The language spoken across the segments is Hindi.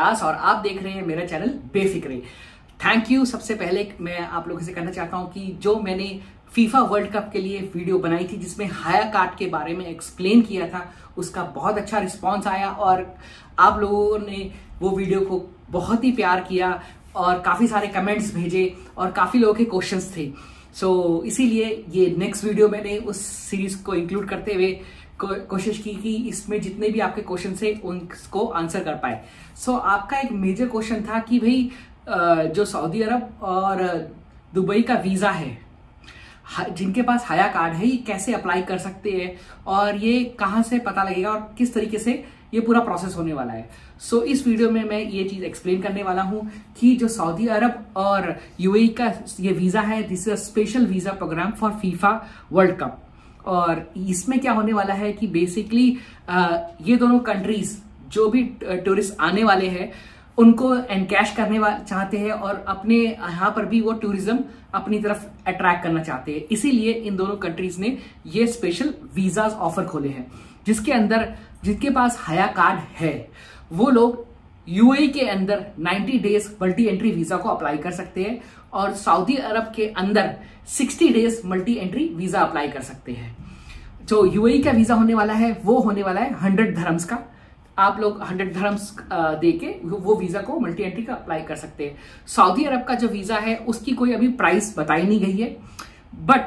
व्यास और आप देख रहे हैं मेरा चैनल बेफिक्रे। Thank you. सबसे पहले मैं आप लोगों से कहना चाहता हूं कि जो मैंने फीफा वर्ल्ड कप के लिए वीडियो बनाई थी जिसमें हाया कार्ड के बारे में एक्सप्लेन किया था, उसका बहुत अच्छा रिस्पांस आया और आप लोगों ने वो वीडियो को बहुत ही प्यार किया और काफ़ी सारे कमेंट्स भेजे और काफ़ी लोगों के क्वेश्चंस थे। सो इसीलिए ये नेक्स्ट वीडियो मैंने उस सीरीज को इंक्लूड करते हुए कोशिश की कि इसमें जितने भी आपके क्वेश्चन थे उनको आंसर कर पाए। सो आपका एक मेजर क्वेश्चन था कि भाई जो सऊदी अरब और दुबई का वीज़ा है, जिनके पास हाया कार्ड है, ये कैसे अप्लाई कर सकते हैं और ये कहाँ से पता लगेगा और किस तरीके से ये पूरा प्रोसेस होने वाला है। सो इस वीडियो में मैं ये चीज़ एक्सप्लेन करने वाला हूँ कि जो सऊदी अरब और यूएई का ये वीज़ा है, this is a special visa program for FIFA World Cup. और इसमें क्या होने वाला है कि बेसिकली ये दोनों कंट्रीज जो भी टूरिस्ट आने वाले हैं उनको एनकैश करने चाहते हैं और अपने यहाँ पर भी वो टूरिज्म अपनी तरफ अट्रैक्ट करना चाहते हैं। इसीलिए इन दोनों कंट्रीज ने ये स्पेशल वीजाज ऑफर खोले हैं, जिसके अंदर जिनके पास हाया कार्ड है वो लोग यूएई के अंदर 90 डेज मल्टी एंट्री वीजा को अप्लाई कर सकते हैं और सऊदी अरब के अंदर 60 days multi entry visa apply कर सकते हैं। जो यूएई का वीजा होने वाला है वो होने वाला है 100 धर्म्स का। आप लोग 100 धर्म्स देके वो वीजा को मल्टी एंट्री का अप्लाई कर सकते हैं। सऊदी अरब का जो वीजा है उसकी कोई अभी प्राइस बताई नहीं गई है, बट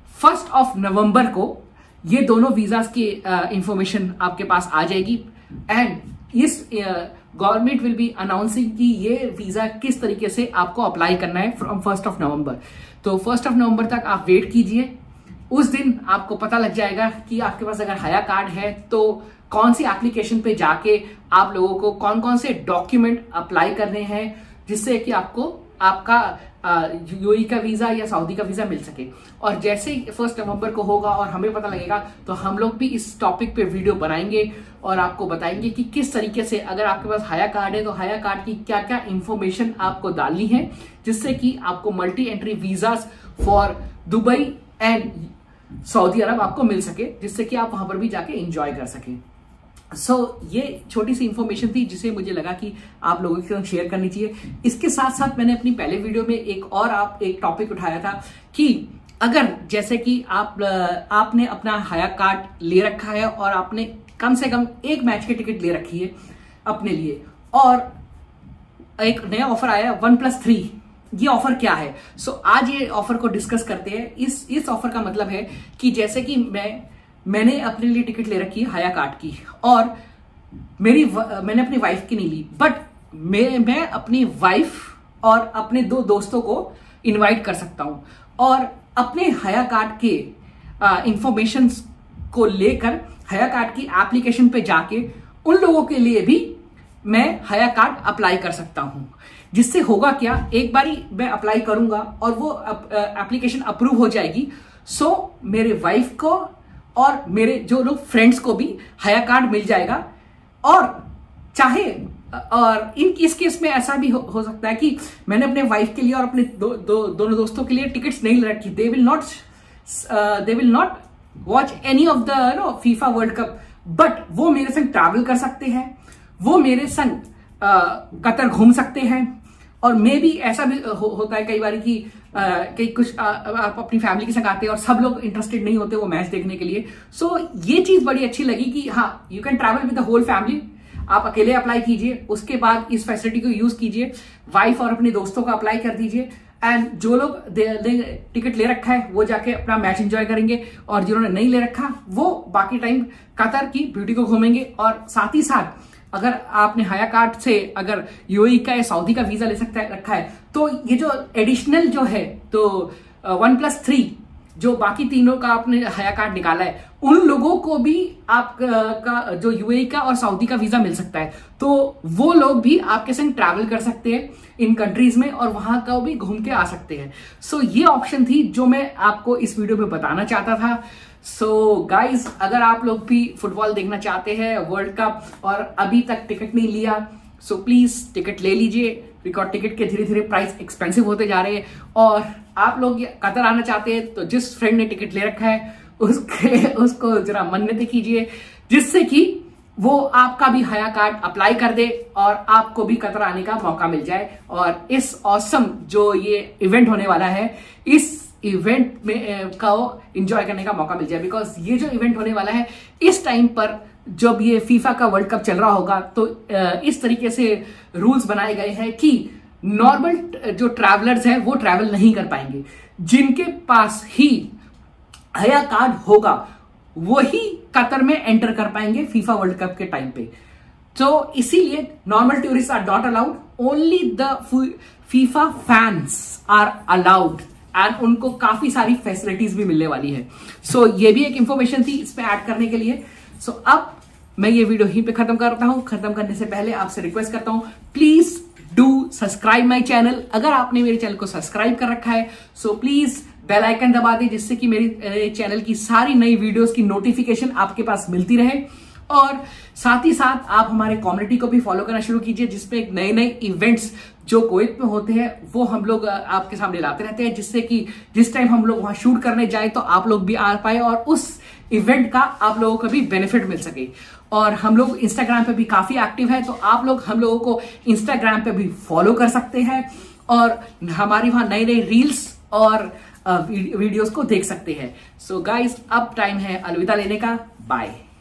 1 नवंबर को ये दोनों वीजास की इंफॉर्मेशन आपके पास आ जाएगी एंड इस गवर्नमेंट विल बी अनाउंसिंग कि ये वीजा किस तरीके से आपको अप्लाई करना है फ्रॉम 1 नवंबर। तो 1 नवंबर तक आप वेट कीजिए। उस दिन आपको पता लग जाएगा कि आपके पास अगर हाया कार्ड है तो कौन सी एप्लीकेशन पे जाके आप लोगों को कौन कौन से डॉक्यूमेंट अप्लाई करने हैं जिससे कि आपको आपका यूएई का वीजा या सऊदी का वीजा मिल सके। और जैसे ही 1 नवंबर को होगा और हमें पता लगेगा तो हम लोग भी इस टॉपिक पे वीडियो बनाएंगे और आपको बताएंगे कि किस तरीके से अगर आपके पास हाया कार्ड है तो हाया कार्ड की क्या क्या इंफॉर्मेशन आपको डालनी है जिससे कि आपको multi entry visas for Dubai and Saudi Arabia आपको मिल सके, जिससे कि आप वहां पर भी जाके एंजॉय कर सकें। ये छोटी सी इंफॉर्मेशन थी जिसे मुझे लगा कि आप लोगों के साथ शेयर करनी चाहिए। इसके साथ साथ मैंने अपनी पहले वीडियो में एक टॉपिक उठाया था कि अगर जैसे कि आपने अपना हाया कार्ड ले रखा है और आपने कम से कम एक मैच की टिकट ले रखी है अपने लिए और एक नया ऑफर आया है 1+3, ये ऑफर क्या है? आज ये ऑफर को डिस्कस करते हैं। इस ऑफर का मतलब है कि जैसे कि मैंने अपने लिए टिकट ले रखी है हाया कार्ड की और मैंने अपनी वाइफ की नहीं ली, बट मैं अपनी वाइफ और अपने 2 दोस्तों को इनवाइट कर सकता हूं और अपने हाया कार्ड के इंफॉर्मेशन को लेकर हाया कार्ड की एप्लीकेशन पे जाके उन लोगों के लिए भी मैं हाया कार्ड अप्लाई कर सकता हूं। जिससे होगा क्या, एक बारी मैं अप्लाई करूंगा और वो एप्लीकेशन अप्रूव हो जाएगी, मेरे वाइफ को और मेरे जो लोग फ्रेंड्स को भी हाया कार्ड मिल जाएगा। और चाहे और इस केस में ऐसा भी हो सकता है कि मैंने अपने वाइफ के लिए और अपने दोनों दोस्तों के लिए टिकट्स नहीं ले रखी, they will not watch any of the FIFA World Cup, but वो मेरे संग ट्रैवल कर सकते हैं, वो मेरे संग कतर घूम सकते हैं। और मे भी ऐसा भी होता है कई बार कि कुछ आप अपनी फैमिली के संग आते हैं और सब लोग इंटरेस्टेड नहीं होते वो मैच देखने के लिए। ये चीज बड़ी अच्छी लगी कि हाँ, you can travel with the whole family. आप अकेले अप्लाई कीजिए, उसके बाद इस फैसिलिटी को यूज कीजिए, वाइफ और अपने दोस्तों को अप्लाई कर दीजिए एंड जो लोग टिकट ले रखा है वो जाके अपना मैच एंजॉय करेंगे और जिन्होंने नहीं ले रखा वो बाकी टाइम कतर की ब्यूटी को घूमेंगे। और साथ ही साथ अगर आपने हाया कार्ड से अगर यूएई का या सऊदी का वीजा ले रखा है तो ये जो एडिशनल जो है तो 1+3 जो बाकी तीनों का आपने हाया कार्ड निकाला है उन लोगों को भी आपका जो यूएई का और सऊदी का वीजा मिल सकता है, तो वो लोग भी आपके संग ट्रैवल कर सकते हैं इन कंट्रीज में और वहां का भी घूम के आ सकते हैं। ये ऑप्शन थी जो मैं आपको इस वीडियो में बताना चाहता था। गाइज, अगर आप लोग भी फुटबॉल देखना चाहते हैं वर्ल्ड कप और अभी तक टिकट नहीं लिया, प्लीज टिकट ले लीजिए, बिकॉज टिकट के धीरे धीरे प्राइस एक्सपेंसिव होते जा रहे हैं। और आप लोग कतर आना चाहते हैं तो जिस फ्रेंड ने टिकट ले रखा है उसको जरा मन्नतें कीजिए जिससे कि वो आपका भी हया कार्ड अप्लाई कर दे और आपको भी कतर आने का मौका मिल जाए और इस ऑसम जो ये इवेंट होने वाला है, इस इवेंट में का एंजॉय करने का मौका मिल जाए। बिकॉज ये जो इवेंट होने वाला है इस टाइम पर जब ये फीफा का वर्ल्ड कप चल रहा होगा, तो इस तरीके से रूल्स बनाए गए हैं कि नॉर्मल जो ट्रैवलर्स हैं वो ट्रैवल नहीं कर पाएंगे। जिनके पास ही हया कार्ड होगा वही कतर में एंटर कर पाएंगे फीफा वर्ल्ड कप के टाइम पे। तो इसीलिए normal tourist are not allowed, only the FIFA fans are allowed and उनको काफी सारी फैसिलिटीज भी मिलने वाली है। सो ये भी एक इंफॉर्मेशन थी इसमें ऐड करने के लिए। सो अब मैं ये वीडियो यहीं पे खत्म करता हूं। खत्म करने से पहले आपसे रिक्वेस्ट करता हूं, please do subscribe my channel. अगर आपने मेरे चैनल को सब्सक्राइब कर रखा है सो प्लीज बेल आइकन दबा दें, जिससे कि मेरे चैनल की सारी नई वीडियोस की नोटिफिकेशन आपके पास मिलती रहे। और साथ ही साथ आप हमारे कम्युनिटी को भी फॉलो करना शुरू कीजिए, जिसपे नए नए इवेंट्स जो कुवैत में होते हैं वो हम लोग आपके सामने लाते रहते हैं, जिससे कि जिस टाइम हम लोग वहां शूट करने जाए तो आप लोग भी आ पाए और उस इवेंट का आप लोगों को भी बेनिफिट मिल सके। और हम लोग इंस्टाग्राम पे भी काफी एक्टिव है, तो आप लोग हम लोगों को इंस्टाग्राम पे भी फॉलो कर सकते हैं और हमारी वहां नए नए रील्स और वीडियोस को देख सकते हैं। सो गाइस, अब टाइम है अलविदा लेने का। बाय।